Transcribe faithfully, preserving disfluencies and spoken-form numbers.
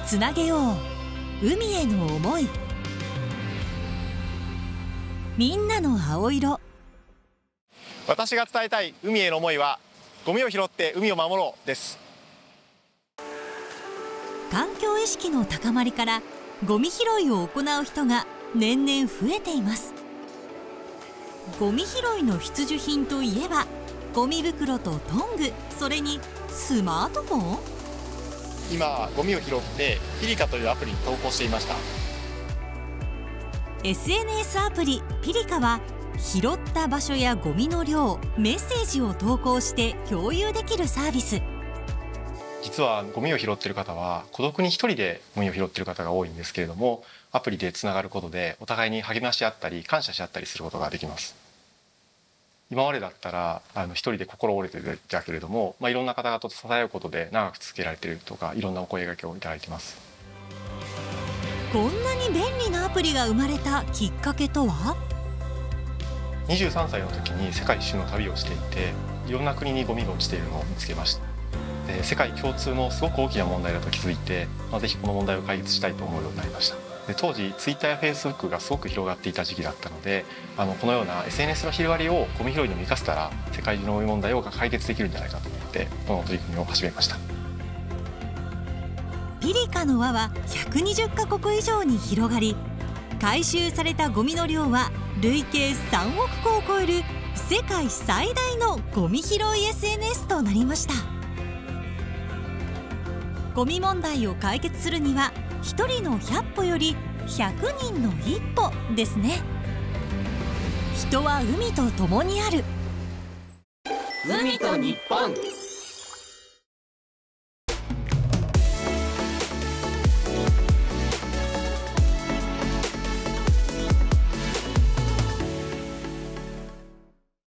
つなげよう海への思い。みんなの青色。 私が伝えたい海への思いは、ゴミを拾って海を守ろうです。 環境意識の高まりからゴミ拾いを行う人が年々増えています。ゴミ拾いの必需品といえばゴミ袋とトング、それにスマートフォン。 今ゴミを拾ってピリカというアプリに投稿していました。 エスエヌエス アプリピリカは拾った場所やゴミの量、メッセージを投稿して共有できるサービス。 実はゴミを拾っている方は孤独に一人でゴミを拾っている方が多いんですけれども、アプリでつながることでお互いに励まし合ったり感謝し合ったりすることができます。今までだったらあの一人で心折れていたけれども、まあ、いろんな方々と支え合うことで長く続けられているとか、いろんなお声掛けをいただいています。 こんなに便利なアプリが生まれたきっかけとは？ にじゅうさんさいの時に世界一周の旅をしていて、いろんな国にゴミが落ちているのを見つけました。で世界共通のすごく大きな問題だと気づいて、まあ、ぜひこの問題を解決したいと思うようになりました。で当時ツイッターやフェイスブックがすごく広がっていた時期だったので、あのこのような エスエヌエス の広がりをゴミ拾いにも生かせたら世界中のゴミ問題を解決できるんじゃないかと思ってこの取り組みを始めました。 ピリカの輪はひゃくにじゅっかこく以上に広がり、回収されたゴミの量は累計さんおくこを超える世界最大のゴミ拾い エスエヌエス となりました。ゴミ問題を解決するにはひとりのひゃっぽよりひゃくにんの一歩ですね。人は海と共にある。 海と日本。